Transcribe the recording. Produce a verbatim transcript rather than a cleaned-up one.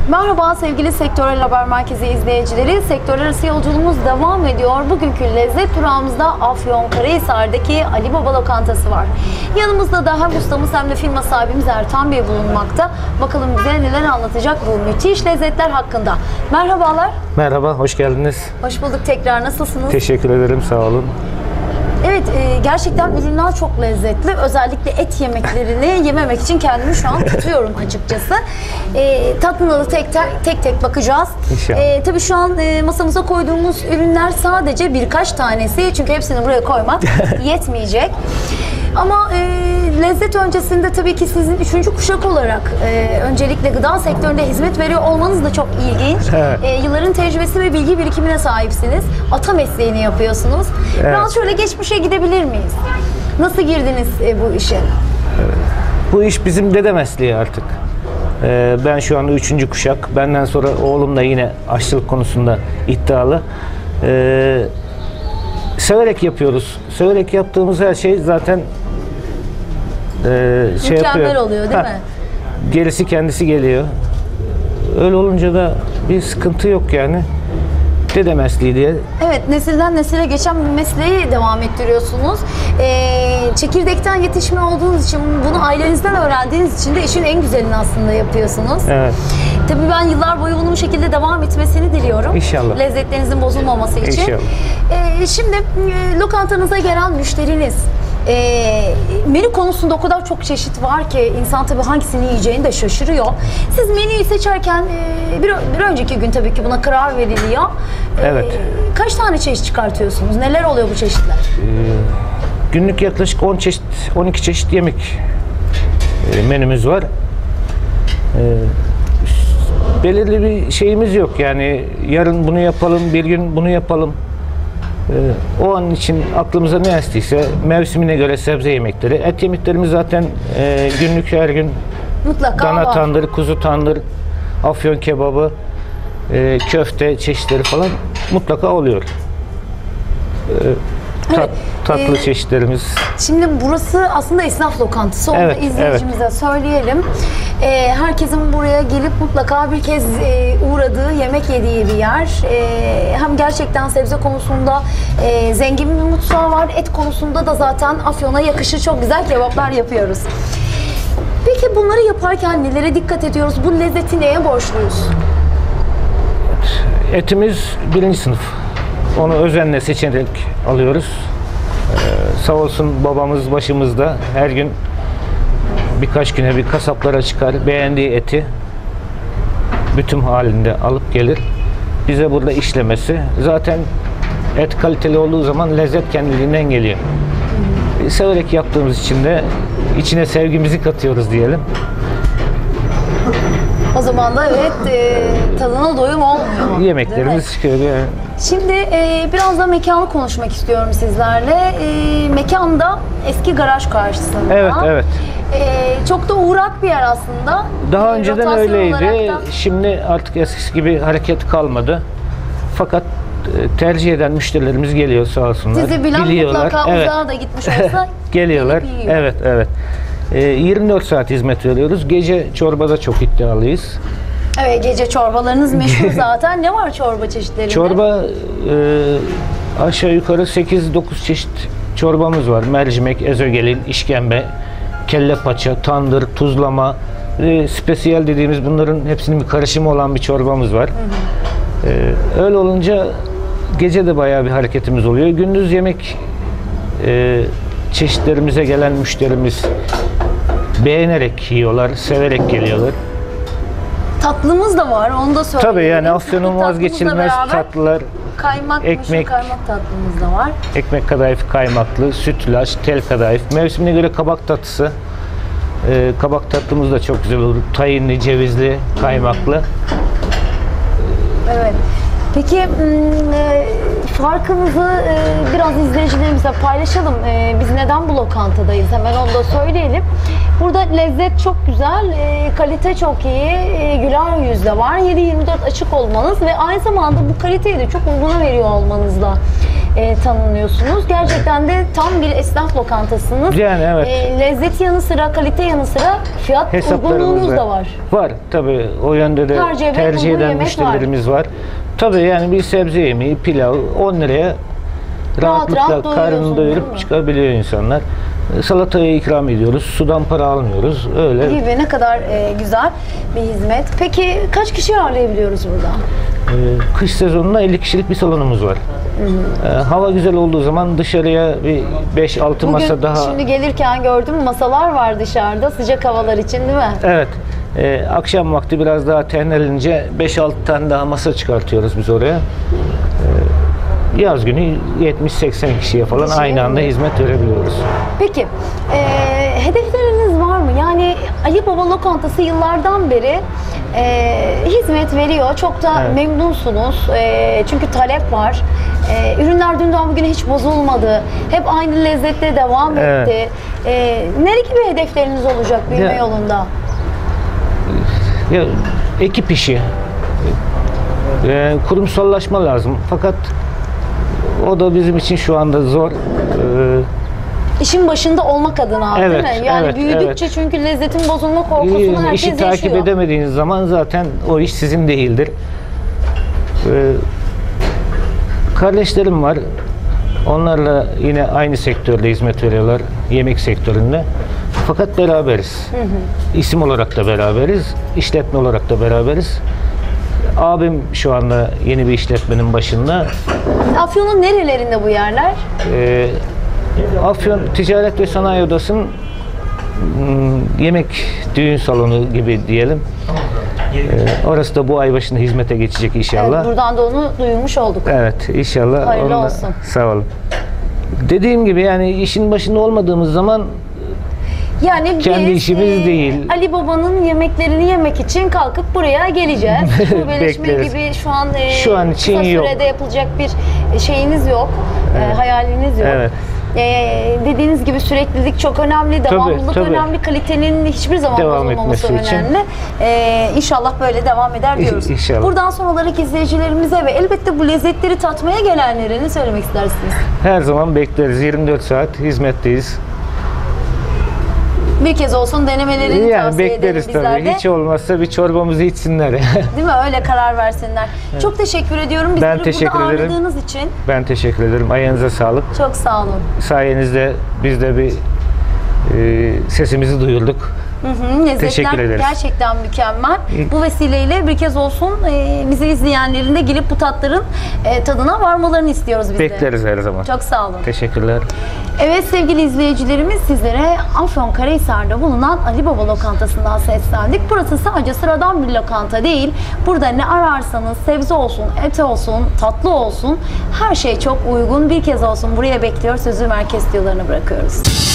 Merhaba sevgili Sektörel Haber Merkezi izleyicileri. Sektör arası yolculuğumuz devam ediyor. Bugünkü lezzet durağımızda Afyonkarahisar'daki Ali Baba Lokantası var. Yanımızda da hem ustamız hem de firma sahibimiz Ertan Bey bulunmakta. Bakalım bize neler anlatacak bu müthiş lezzetler hakkında. Merhabalar. Merhaba, hoş geldiniz. Hoş bulduk tekrar. Nasılsınız? Teşekkür ederim, sağ olun. Evet, e, gerçekten ürünler çok lezzetli. Özellikle et yemeklerini yememek için kendimi şu an tutuyorum açıkçası. E, tadına da tek tek, tek, tek bakacağız. İnşallah. E, tabii şu an e, masamıza koyduğumuz ürünler sadece birkaç tanesi. Çünkü hepsini buraya koymak yetmeyecek. Ama e, lezzet öncesinde tabii ki sizin üçüncü kuşak olarak e, öncelikle gıda sektöründe hizmet veriyor olmanız da çok ilginç. Evet. E, yılların tecrübesi ve bilgi birikimine sahipsiniz. Ata mesleğini yapıyorsunuz. Evet. Biraz şöyle geçmişe gidebilir miyiz? Nasıl girdiniz e, bu işe? Bu iş bizim dede mesleği artık. Ee, ben şu anda üçüncü kuşak. Benden sonra oğlum da yine aşçılık konusunda iddialı. Ee, severek yapıyoruz. Severek yaptığımız her şey zaten e, şey Mükemmel yapıyor. oluyor değil Ha, mi? Gerisi kendisi geliyor. Öyle olunca da bir sıkıntı yok yani. Dede mesleği diye. Evet, nesilden nesile geçen bir mesleği devam ettiriyorsunuz. Ee, çekirdekten yetişme olduğunuz için, bunu ailenizden öğrendiğiniz için de işin en güzelini aslında yapıyorsunuz. Evet. Tabii ben yıllar boyu bunun bu şekilde devam etmesini diliyorum. İnşallah. Lezzetlerinizin bozulmaması için. İnşallah. Ee, şimdi e, lokantanıza gelen müşteriniz, E, menü konusunda o kadar çok çeşit var ki insan tabii hangisini yiyeceğini de şaşırıyor. Siz menüyü seçerken e, bir, bir önceki gün tabii ki buna karar veriliyor. E, Evet. Kaç tane çeşit çıkartıyorsunuz? Neler oluyor bu çeşitler? Günlük yaklaşık on çeşit, on iki çeşit yemek e, menümüz var. E, belirli bir şeyimiz yok yani yarın bunu yapalım, bir gün bunu yapalım. E, o an için aklımıza ne estiyse mevsimine göre sebze yemekleri, et yemeklerimiz zaten e, günlük her gün Mutlaka dana var. tandır, kuzu tandır, afyon kebabı, e, köfte çeşitleri falan mutlaka oluyor. E, tat, Evet, tatlı e, çeşitlerimiz. Şimdi burası aslında esnaf lokantası. Onu Evet, da izleyicimize söyleyelim. Ee, herkesin buraya gelip mutlaka bir kez e, uğradığı, yemek yediği bir yer. E, hem gerçekten sebze konusunda e, zengin bir mutfağı var. Et konusunda da zaten Afyon'a yakışır çok güzel kebaplar yapıyoruz. Peki bunları yaparken nelere dikkat ediyoruz? Bu lezzeti neye borçluyuz? Etimiz birinci sınıf. Onu özenle seçerek alıyoruz. Ee, sağ olsun babamız başımızda her gün birkaç güne bir kasaplara çıkar. Beğendiği eti bütün halinde alıp gelir. Bize burada işlemesi. Zaten et kaliteli olduğu zaman lezzet kendiliğinden geliyor. Ee, severek yaptığımız için de içine sevgimizi katıyoruz diyelim. O zaman da evet e, tadına doyum olmuyor. Yemeklerimiz çıkıyor yani. Şimdi e, biraz da mekanı konuşmak istiyorum sizlerle. E, mekanda eski garaj karşısında. Evet, evet. E, çok da uğrak bir yer aslında. Daha E, önceden rotasyon öyleydi. olarak da- Şimdi artık eskisi gibi hareket kalmadı. Fakat e, tercih eden müşterilerimiz geliyor sağ olsunlar. Sizi bilen Biliyorlar. mutlaka Evet. uzağa da gitmiş olsa Geliyorlar. gelip yiyor. Evet, evet. E, yirmi dört saat hizmet veriyoruz. Gece çorbada çok iddialıyız. Evet, gece çorbalarınız meşhur zaten. Ne var çorba çeşitlerinde? Çorba e, aşağı yukarı sekiz dokuz çeşit çorbamız var. Mercimek, ezogelin, işkembe, kelle paça, tandır, tuzlama, e, spesiyel dediğimiz bunların hepsinin bir karışımı olan bir çorbamız var. Hı hı. E, öyle olunca gece de bayağı bir hareketimiz oluyor. Gündüz yemek e, çeşitlerimize gelen müşterimiz beğenerek yiyorlar, severek geliyorlar. Tatlımız da var, onu da söyleyelim. Tabii yani Afyon'un Tatlımızla vazgeçilmez beraber tatlılar. Kaymak, ekmek- ekmek, kaymak tatlımız da var. Ekmek kadayıf kaymaklı, sütlaç, tel kadayıf. Mevsimine göre kabak tatlısı. Ee, kabak tatlımız da çok güzel olur. Tayinli, cevizli, kaymaklı. Evet. Peki m, e, farkınızı e, biraz izleyicilerimize paylaşalım. E, Biz neden bu lokantadayız? Hemen onu da söyleyelim. Burada lezzet çok güzel, e, kalite çok iyi, e, güler yüzle var. yedi yirmi dört açık olmanız ve aynı zamanda bu kaliteyi de çok uyguna veriyor olmanızla e, tanınıyorsunuz. Gerçekten de tam bir esnaf lokantasınız. Yani evet. E, lezzet yanı sıra, kalite yanı sıra fiyat uygunluğunuz da var. Var tabii, o yönde de Tercih, tercih uygun eden yemek müşterilerimiz var. var. Tabii yani bir sebze yemeği, pilav on liraya rahatlıkla rahat karnını doyuyorsunuz, değil doyurup mi? çıkabiliyor insanlar. Salatayı ikram ediyoruz, sudan para almıyoruz. Öyle. Gibi ne kadar e, güzel bir hizmet. Peki kaç kişi ağırlayabiliyoruz burada? Ee, kış sezonunda elli kişilik bir salonumuz var. Ee, hava güzel olduğu zaman dışarıya bir beş altı Bugün masa daha. şimdi gelirken gördüm, masalar var dışarıda sıcak havalar için, değil mi? Evet. Ee, akşam vakti biraz daha tenlenince beş altı tane daha masa çıkartıyoruz biz oraya. Ee, yaz günü yetmiş seksen kişiye falan Kişiye aynı anda mi? hizmet verebiliyoruz. Peki, e, hedefleriniz var mı? Yani Ali Baba Lokantası yıllardan beri e, hizmet veriyor. Çok da Evet. memnunsunuz. E, çünkü talep var. E, ürünler dünden bugüne hiç bozulmadı. Hep aynı lezzette devam Evet. etti. E, ne gibi hedefleriniz olacak büyüme Ya- yolunda? Ya, ekip işi. Ee, kurumsallaşma lazım. Fakat o da bizim için şu anda zor. Ee, İşin başında olmak adına, Evet, değil mi? Yani evet, büyüdükçe evet. çünkü lezzetin bozulma korkusunu herkes işi yaşıyor. takip edemediğiniz zaman zaten o iş sizin değildir. Ee, kardeşlerim var. Onlarla yine aynı sektörde hizmet veriyorlar. Yemek sektöründe. Fakat beraberiz. Hı hı. İsim olarak da beraberiz. İşletme olarak da beraberiz. Abim şu anda yeni bir işletmenin başında. Afyon'un nerelerinde bu yerler? Ee, Afyon Ticaret ve Sanayi Odası'nın hmm, yemek düğün salonu gibi diyelim. Ee, orası da bu ay başında hizmete geçecek inşallah. Evet, buradan da onu duyurmuş olduk. Evet, inşallah. Hayırlı onunla- olsun. Sağ olun. Dediğim gibi yani işin başında olmadığımız zaman Yani Kendi biz işimiz değil. Ali Baba'nın yemeklerini yemek için kalkıp buraya geleceğiz. Şubeleşme Bekleriz. gibi şu an, e, Şu an için kısa yok. sürede yapılacak bir şeyiniz yok. E, hayaliniz yok. Evet. E, dediğiniz gibi süreklilik çok önemli, devamlılık tabii. önemli, kalitenin hiçbir zaman Devam bozulmaması etmesi için. önemli. E, inşallah böyle devam eder diyoruz. İnşallah. Buradan son olarak izleyicilerimize ve elbette bu lezzetleri tatmaya gelenlere ne söylemek istersiniz? her zaman bekleriz. yirmi dört saat hizmetteyiz. Bir kez olsun denemelerini Yani tavsiye edelim bekleriz bizler tabii. de. Hiç olmazsa bir çorbamızı içsinler. Değil mi? Öyle karar versinler. Çok teşekkür ediyorum. Bizleri Ben teşekkür burada ederim. ağırladığınız için. Ben teşekkür ederim. Ayağınıza sağlık. Çok sağ olun. Sayenizde biz de bir e, sesimizi duyurduk. Hı hı, lezzetler Teşekkür ederiz. gerçekten mükemmel. Bu vesileyle bir kez olsun e, bizi izleyenlerin de gelip bu tatların e, tadına varmalarını istiyoruz biz de. Bekleriz her zaman. Çok sağ olun. Teşekkürler. Evet sevgili izleyicilerimiz, sizlere Afyonkarahisar'da bulunan Ali Baba Lokantası'ndan seslendik. Burası sadece sıradan bir lokanta değil. Burada ne ararsanız sebze olsun, et olsun, tatlı olsun her şey çok uygun. Bir kez olsun buraya bekliyor. Sözü merkez stüdyolarına bırakıyoruz.